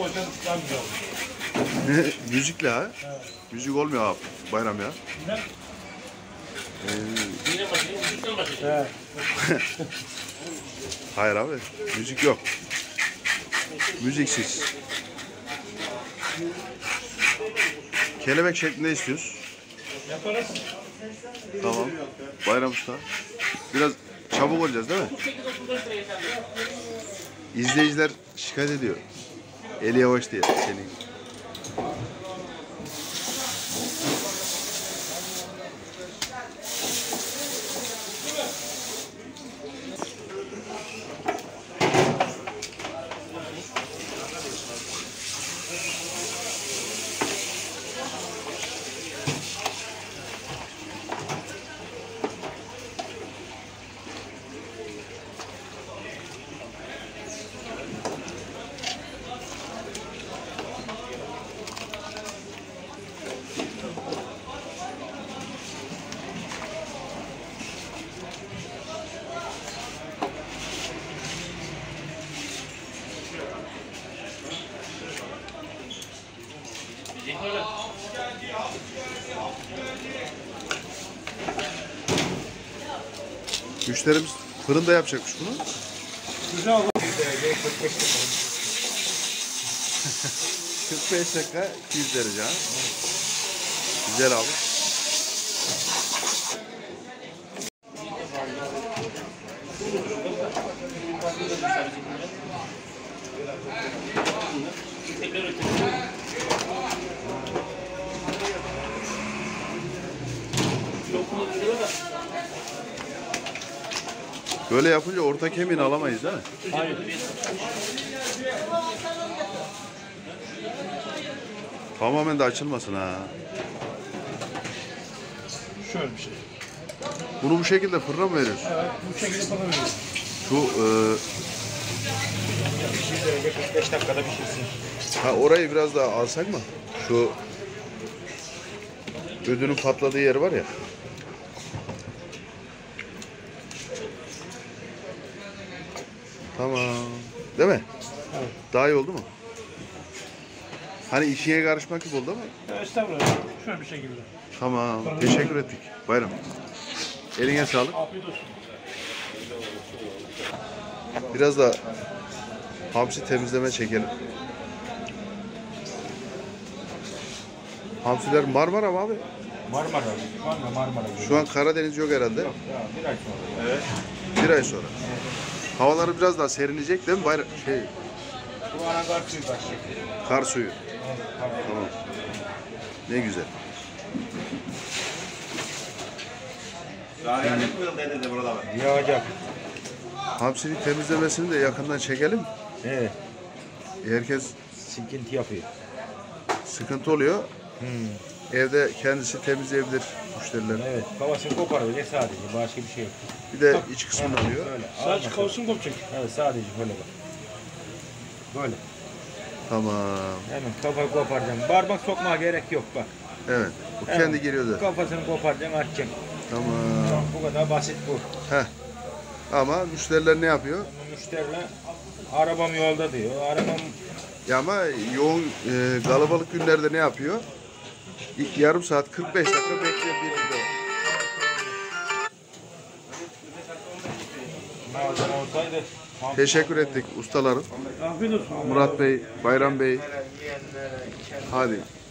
koysan daha güzel olur. Müzikle ha? Evet. Müzik olmuyor abi bayram ya. Neden? Yine başlayayım, müzikten başlayayım. Evet. Hayır abi, müzik yok. Müziksiz. Kelebek şeklinde istiyoruz. Yaparız. Tamam. Bayram Usta. Biraz çabuk olacağız değil mi? 8.35 lira yeterli. İzleyiciler şikayet ediyor. Eli yavaş diye senin. Müzik öyle. Müşterimiz fırında yapacakmış bunu. Güzel olur. 45 dakika 200 derece ha. Güzel abi. Tekrar ötürüm. Böyle yapınca orta kemiğini alamayız değil mi? Hayır. Tamamen de açılmasın ha. Şöyle bir şey. Bunu bu şekilde fırına mı veriyorsun? Evet. Bu şekilde yapabiliriz. Şu 45 dakikada pişirsin. orayı biraz daha alsak mı? Şu ödünün patladığı yer var ya. Tamam. Değil mi? Evet. Daha iyi oldu mu? Hani işine karışmak gibi oldu ama. Estağfurullah. Şöyle bir şekilde. Tamam. Teşekkür ettik. Bayram. Eline sağlık. Afiyet olsun. Biraz da hamsi temizleme çekelim. Hamsiler Marmara mı abi? Marmara. Marmara. Şu an Karadeniz yok herhalde. Ya, bir ay sonra. Evet. Bir ay sonra. Havaları biraz daha serinleyecek değil mi? Bu anakar suyu başlayacak. Kar suyu. Tamam. Ne güzel. Yağacak. Hamsinin temizlemesini de yakından çekelim. Evet. Herkes Sıkıntı yapıyor. sıkıntı oluyor. Evde kendisi temizleyebilir müşteriler. Evet. Kafasını koparıyor sadece. Başka bir şey yok. Bir de iç kısmını alıyor. Böyle. Sadece kavsun kopacak. Evet sadece böyle bak. Böyle. Tamam. Hemen kafayı koparacaksın. Parmak sokmaya gerek yok bak. Evet. Bu Evet. kendi geliyor da. Kafasını koparacaksın açacaksın. Tamam. Bu kadar basit bu. Heh. Ama müşteriler ne yapıyor? Ama müşteriler arabam yolda diyor. Arabam Ya ama yoğun kalabalık günlerde ne yapıyor? İlk yarım saat 45 dakika bekliyor bir kilo. malzeme olsaydı. Teşekkür ettik ustalarım. Afiyet olsun. Murat Bey, Bayram Bey. Hadi.